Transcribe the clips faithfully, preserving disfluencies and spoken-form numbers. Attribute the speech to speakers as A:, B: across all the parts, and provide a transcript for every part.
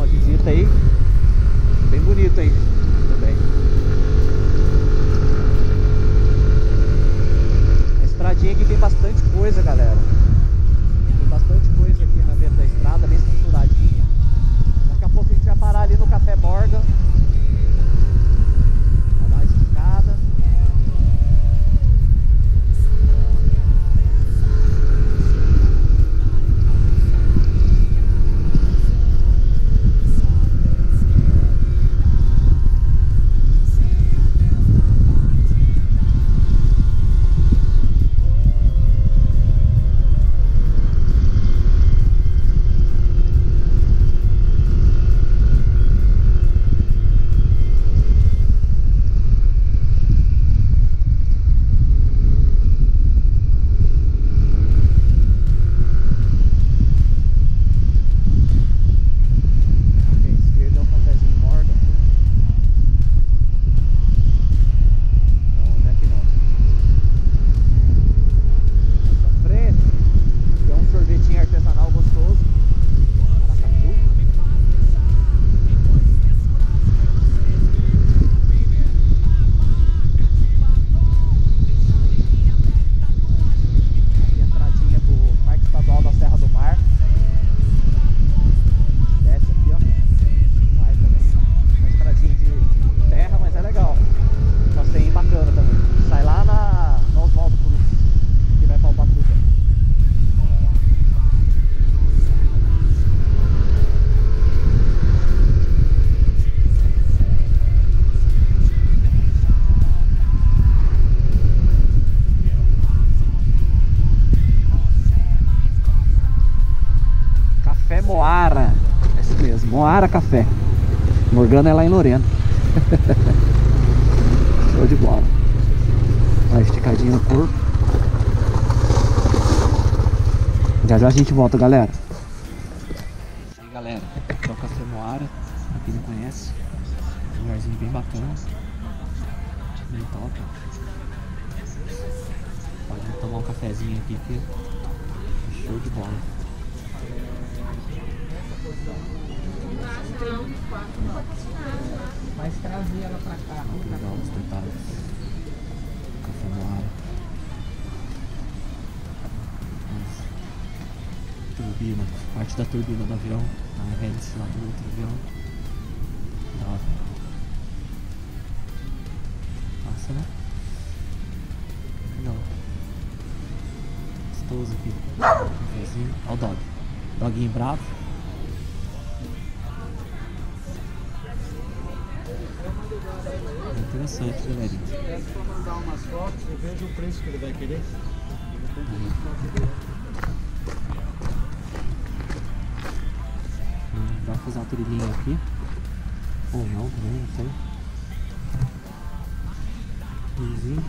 A: uma visita aí. Bem bonito aí também. A estradinha aqui tem bastante coisa, galera. Tem bastante coisa aqui na dentro da estrada, bem estruturadinha. Daqui a pouco a gente vai parar ali no Café Morgan pra dar uma esticada. Moara, é isso mesmo, Moara Café. Morgana é lá em Lorena. Show de bola. Vai esticadinho no corpo. Já já a gente volta, galera. E aí, galera, aqui é o Café Moara. Pra quem não conhece, um lugarzinho bem bacana, bem top. Pode tomar um cafezinho aqui que é show de bola. Vai trazer ela pra cá. Legal os detalhes. Café Moara. Turbina, parte da turbina do avião, a hélice lá do outro avião. Da hora. Passa, né? Legal. Gostoso aqui. Cafézinho. Olha o dog. Doguinho bravo. Interessante, galerinha.
B: Se for mandar umas fotos, eu vejo o preço que ele vai querer.
A: Uhum. Hum, vai fazer uma trilhinha aqui. Ou não, também, não sei. Vizinho.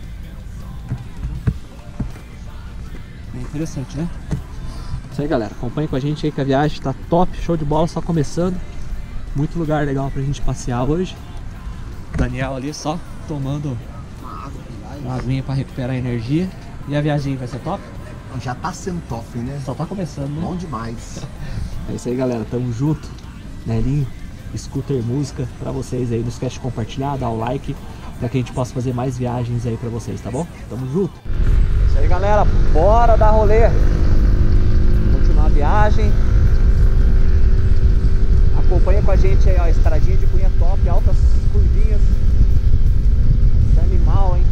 A: É interessante, né? Isso aí, galera. Acompanhe com a gente aí que a viagem tá top, show de bola, só começando. Muito lugar legal pra gente passear hoje. Daniel ali só tomando uma aguinha pra recuperar a energia. E a viagem vai ser top?
B: Já tá sendo top, né?
A: Só tá começando, né?
B: Bom demais.
A: É isso aí, galera. Tamo junto. Nelinho, Scooter Música pra vocês aí. Não esquece de compartilhar, dar o like pra que a gente possa fazer mais viagens aí pra vocês, tá bom? Tamo junto. É isso aí, galera. Bora dar rolê. Continuar a viagem. Acompanha com a gente aí, ó. Estradinha de Cunha top, altas curvinhas. Esse animal, hein?